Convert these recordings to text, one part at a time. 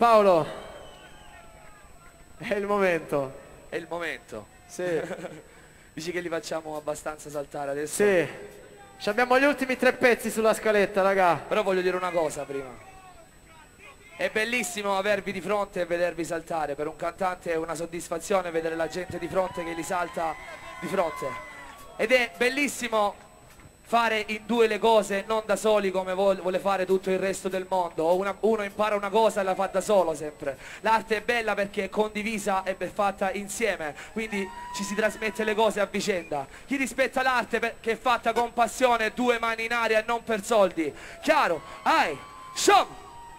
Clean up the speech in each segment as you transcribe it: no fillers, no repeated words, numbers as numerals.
Paolo, è il momento. È il momento. Sì. Dici che li facciamo abbastanza saltare adesso? Sì. Ci abbiamo gli ultimi 3 pezzi sulla scaletta, raga. Però voglio dire una cosa prima. È bellissimo avervi di fronte e vedervi saltare. Per un cantante è una soddisfazione vedere la gente di fronte che li salta di fronte. Ed è bellissimo fare in due le cose, non da soli come vuole fare tutto il resto del mondo. Uno impara una cosa e la fa da solo sempre. L'arte è bella perché è condivisa e è fatta insieme, quindi ci si trasmette le cose a vicenda. Chi rispetta l'arte che è fatta con passione, 2 mani in aria e non per soldi. Chiaro? Ai, show!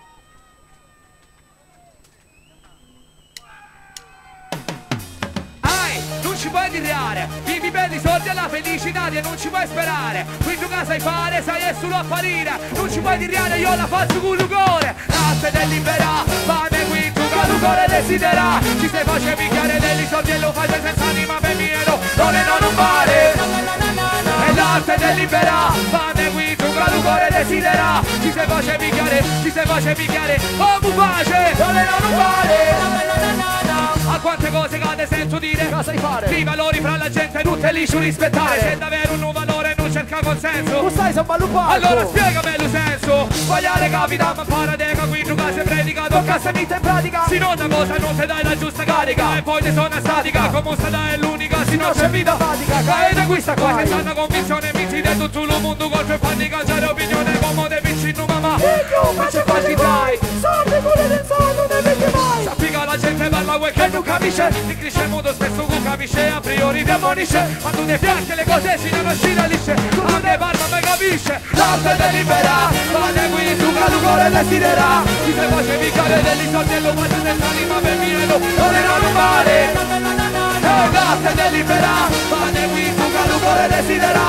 Non ci puoi dirare, vivi belli soldi alla felicità e non ci puoi sperare. Qui tu cosa sai fare, sai è solo apparire. Non ci puoi dirare, io la faccio con l'ugore. L'arte del libera, fame qui tu che l'ugore desidera. Ci stai facendo picchiare degli soldi e lo fai senza anima per miedo. Non è non fare. E l'arte del libera, fame qui tu che l'ugore desidera. Ci stai facendo picchiare, oh mu pace. Non è non fare. A quante cose cade sento dire, cosa sai fare? I valori fra la gente non te li rispettare. Se davvero un valore non cerca consenso, Tu stai sballuppando. allora spiegami il senso. Vogliare capita ma paradeca, qui tu casa predica, tocca se mi te pratica. Si nota cosa non te dai la giusta carica e poi te sono statica. Come sta è l'unica, si non c'è vita fatica. Caete questa qua che stanno convinzione minci di tutto il mondo colpo e fanno cangiare opinione come te vicino mamma. E tu faccio quasi dai, soldi pure del soldo non vedi mai. Sappi che la gente parla vuoi che non capisce. Ti cresce molto spesso non capisce, a priori demonisce. Ma tu ne fianchi le cose si non uscire lisce. Tu non ne parla ma capisce. L'arte delibera, ma ne qui tu che l'ugore desidera. Ti se face picchiare degli soldi e lo faccio senza anima per miedo. Non è normale. L'arte delibera, ma ne qui tu che l'ugore desidera.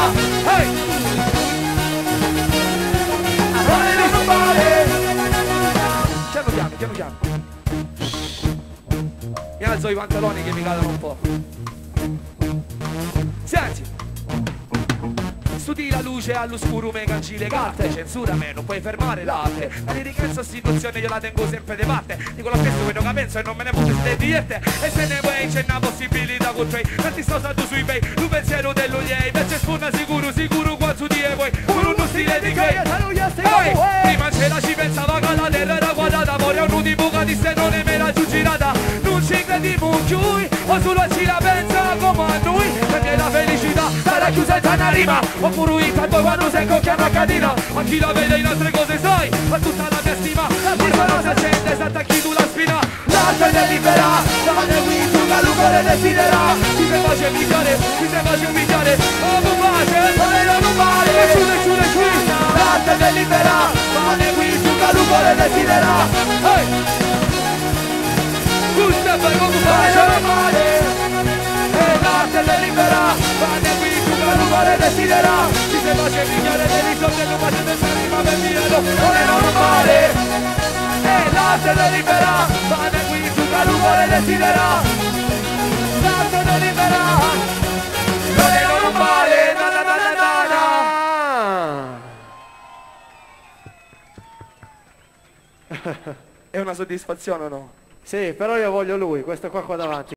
Non è normale. Piano piano. Mi alzo i pantaloni che mi cadono un po'. Senti. Studi la luce all'oscuro me canci le carte. Censura me, non puoi fermare l'arte. La lirichezza situazione io la tengo sempre di parte. Dico lo stesso quello che penso e non me ne posso stare diette. E se ne vuoi c'è una possibilità con te. Non ti sto salendo sui bei, tu pensiero dello ieri. Invece sforna sicuro quanto di voi. Con uno stile di gay. Prima c'era ci pensava che la terra era quadrata. Ora è un di buca di se non è mera giù girata. Non ci crediamo più, o solo ci la pensa come a noi. Perché la felicità sarà chiusa in una rima. Oppure intanto quando sei cocchia una cadina. Ma chi la vede in altre cose sai, ma tutta la mia stima. Chi non si accende, s'attacchi tu la spina. L'arte delibera, fate qui tu che l'ugore desidera. Ti se face picchiare, oh non pace, non vale. L'arte delibera, fate qui tu che l'ugore desidera. Gusta per come pace, non vale. L'arte delibera, fate qui tu che l'ugore desidera. Ti se face picchiare degli soldi e lo faccio senza anima per miedo. Non è normale. L'arte delibera, fate qui tu che l'ugore desidera. L'arte delibera, non è normale. È una soddisfazione o no? Sì, però io voglio lui, questo qua davanti.